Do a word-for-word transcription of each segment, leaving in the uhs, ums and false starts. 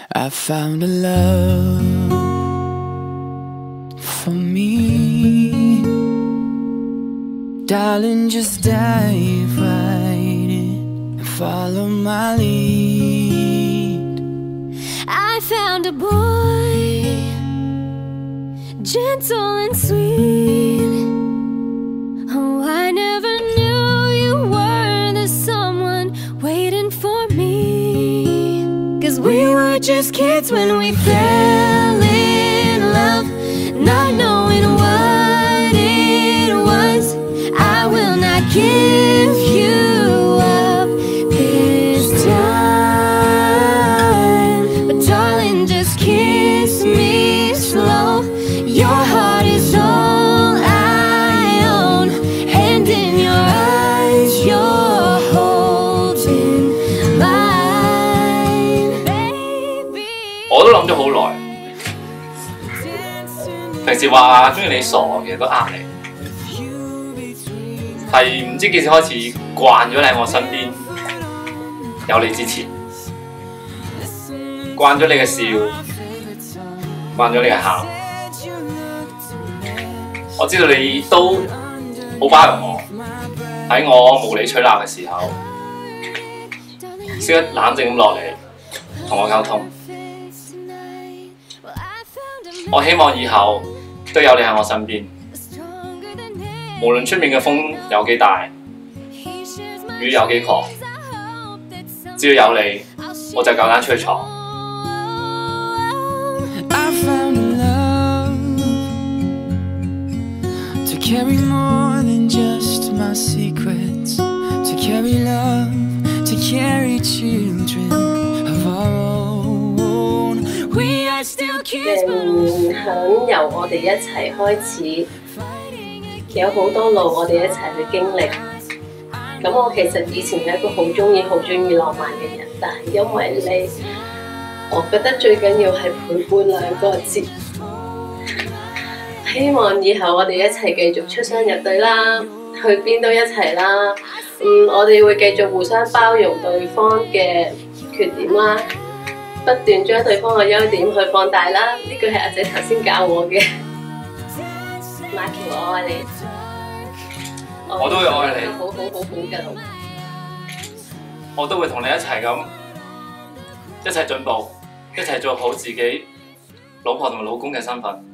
I found a love for me. Darling, just dive right in and follow my lead. I found a boy, gentle and sweet. Oh, I never knew you were the someone waiting for me. 'Cause we were just kids when we fell in love, not knowing what it was. I will not give you up this time, but darling, just kiss me slow. Your heart is all I own, and in your eyes you're holding mine, baby. 我都諗咗好耐，平時話中意你傻，其實都呃你。係唔知幾時開始慣咗你喺我身邊，有你之前，慣咗你嘅笑，慣咗你嘅喊。我知道你都好包容我，喺我無理取鬧嘅時候，識得冷靜咁落嚟同我溝通。我希望以後都有你喺我身邊。無論出面嘅風有幾大，雨有幾狂，只要有你，我就夠膽出去闖。 I found a love to carry more than just my secrets, to carry love, to carry children of our own. We are still kids, but 響由我哋一齊開始。有好多路我哋一齊去經歷，咁我其實以前係一個好中意、好中意浪漫嘅人，但係因為你，我覺得最緊要係陪伴兩個字。希望以後我哋一齊繼續出雙入對啦，去邊都一齊啦。嗯，我哋會繼續互相包容對方嘅缺點啦，不斷將對方嘅優點去放大啦。呢句係阿姐頭先教我嘅。Marky， 我愛你， 我都會愛你， 好好好好嘅老婆， 我都會同你一齊咁，一齊進步，一齊做好自己老婆同埋老公嘅身份。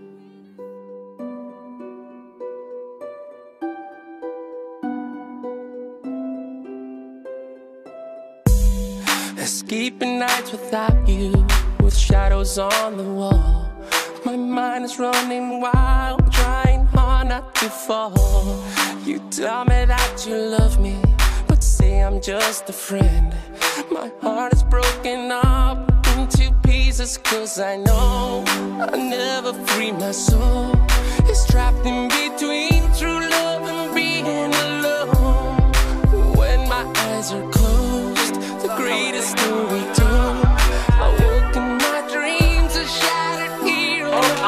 Escaping nights without you, with shadows on the wall. My mind is running wild, trying hard not to fall. You tell me that you love me, but say I'm just a friend. My heart is broken up into pieces, 'cause I know I'll never free my soul. It's trapped in between true love and being alone. When my eyes are closed, the greatest story told. I woke in my dreams, a shattered hero.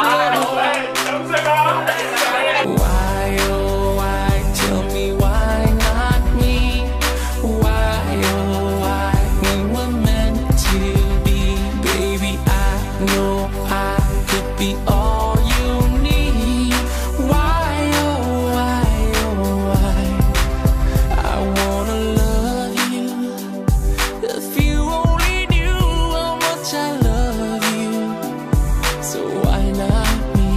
Why, oh why, tell me why not me? Why, oh why, we were meant to be. Baby, I know I could be all you need. Why, oh why, oh why, I wanna love you. If you only knew how much I love you, so why not me?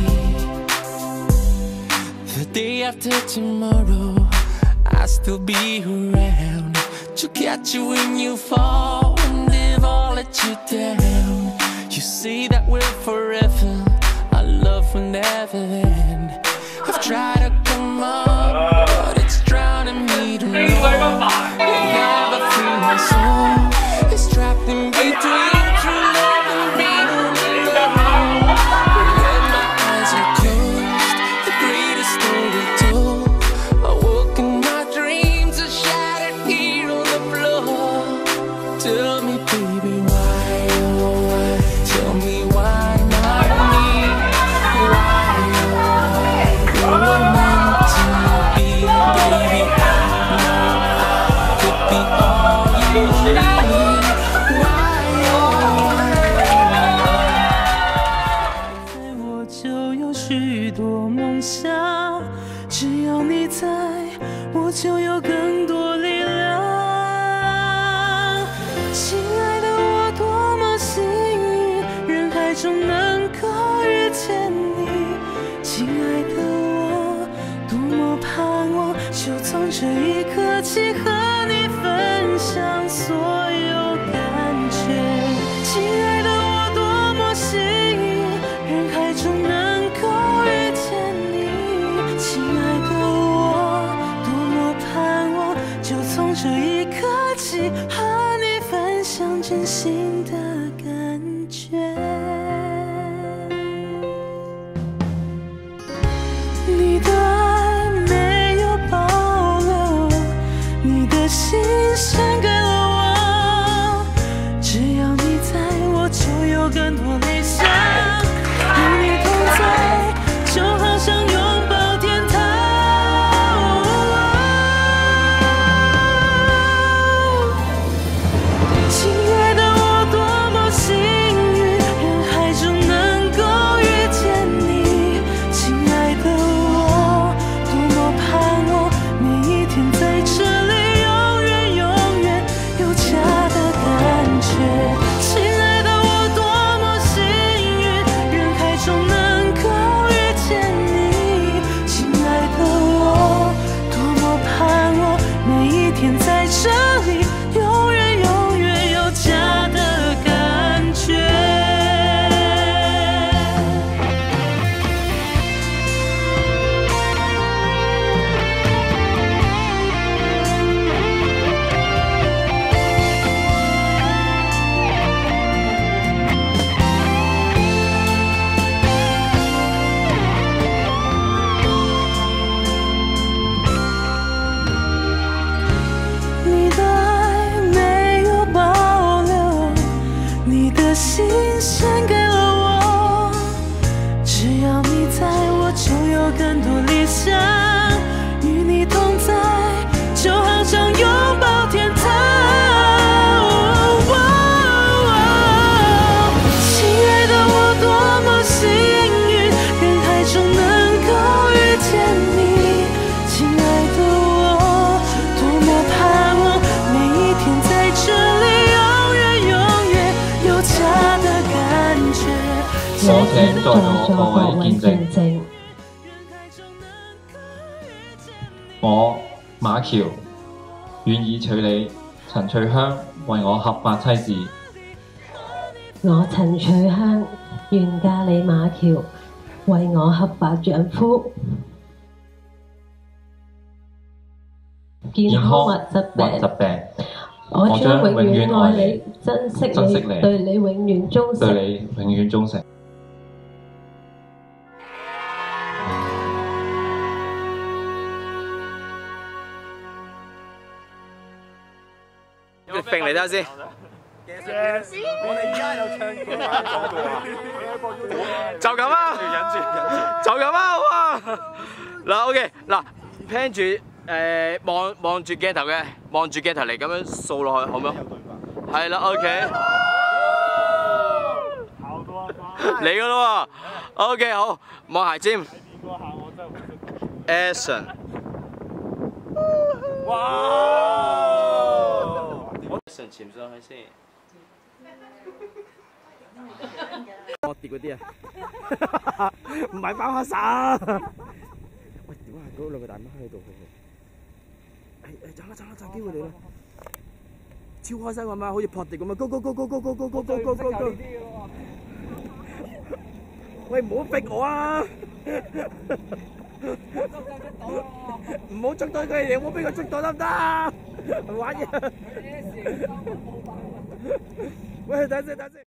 The day after tomorrow, I'll still be around to catch you when you fall, and if I'll let you down. You say that we're forever, our love will never end. I've tried to come up, but it's drowning me to know. You never free my soul. It's trapped in between true love and being alone. When my eyes are closed, the greatest story told. I woke in my dreams, a shattered hero on the floor. Tell me, baby, why, oh why? Tell me why not me? Why, oh why? 我就有更多力量。亲爱的，我多么幸运，人海中能够遇见你。亲爱的，我多么盼望，就从这一刻起和你分享所有感觉。亲爱的，我多么幸运，人海中能够遇见你。亲爱的，我多么盼望，就从这一刻起和你分享真心的感觉。你的爱没有保留，你的心献给了我，只要你在，我就有更多理想。与你同在，就好像拥抱天堂。亲爱的，我多么幸运，人海中能够遇见你。亲爱的，我多么盼望，每一天在这里，永远永远有家的感觉。亲爱的，我多么幸运，人海中能够遇见你。亲爱的，我多么盼望，每一天在这里，永远永远有家的感觉。你的爱没有保留，你的心献给了我，只要你在，我就有更多理想。与你同在，就好像拥抱天堂。亲爱的，我多么幸运，人海中能够遇见你。亲爱的，我多么盼望，每一天在这里，永遠永遠有家的感覺。 我請在座各位見證，我馬喬願意娶你陳翠香為我合法妻子。 我陳翠香願嫁你馬喬為我合法丈夫。健康或疾病， 或疾病， 我將永遠愛你，珍惜珍惜你， 你，對你永遠忠誠。 對你永遠忠誠。 揈嚟睇下先。 我哋而家有唱歌就咁啊！ 忍住忍住， 就咁啊！哇！嗱 ，OK， 嗱 ，plan 住誒望望住鏡頭嘅，望住鏡頭嚟咁樣掃落去，好唔好？係啦 ，OK。嚟噶啦喎 ，OK 好，望鞋尖。Action！ 哇！ Action 潛上去先。我跌嗰啲啊！唔係包黑沙。喂，點啊？嗰兩個大媽喺度。誒誒，走啦走啦，揸機會嚟啦！超開心咁啊，好似撲地咁啊 ！Go go go go go go go go go go go！ 喂，唔好逼我啊！唔好捉到佢哋，唔好俾佢捉到得唔得？玩嘢！喂，等陣等陣。